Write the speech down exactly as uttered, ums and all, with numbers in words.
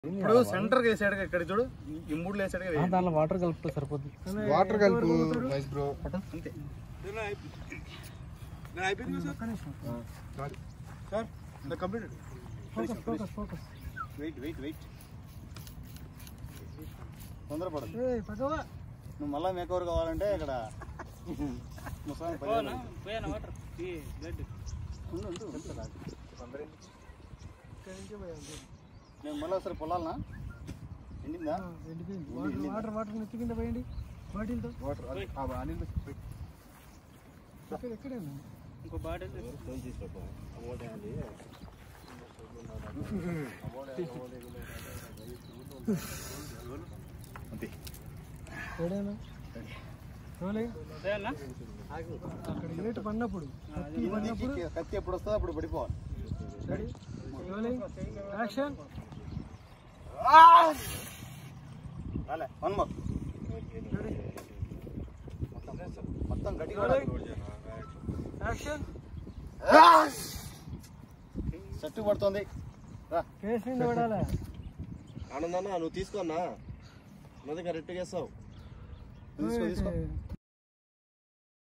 ఇప్పుడు సెంటర్ వేసాడు ఇక్కడ చూడు ఈ మూడు వేసాడు దాంట్లో వాటర్ కలిపితే సరిపోద్ది. వాటర్ కలుపు నైస్ బ్రో. అంతే sir the completed. Focus focus focus. Wait wait wait తొందరపడదు. ఏయ్ పగవా నువ్వు మళ్ళా మేకవర్ కావాలంటే ఇక్కడ ముసాన్ పోయానా పోయానా వాటర్ ఈ బ్లడ్ ఉండు ఉండు నేను మళ్ళీ ఒకసారి పొలాలనా ఎండిందా? ఎండిపోయింది. వాటర్ వాటర్ నెత్తి కింద పోయండి బాటిల్తో. వాటర్ అనిల్ ఎక్కడైనా ఇంకో బాటిల్ ఏడైనా అక్కడ ఏటు పడినప్పుడు పడినప్పుడు కత్తి ఎప్పుడు వస్తుందో అప్పుడు పడిపోవాలి. యాక్షన్. వన్ మోర్ మొత్తం గట్టిగా యాక్షన్. చెట్టు పడుతుంది ఫేస్ మీద పడాలి. ఆనందన్నా నువ్వు తీసుకోన్నా, నువ్వు కరెక్ట్గా వేస్తావు. తీసుకో తీసుకో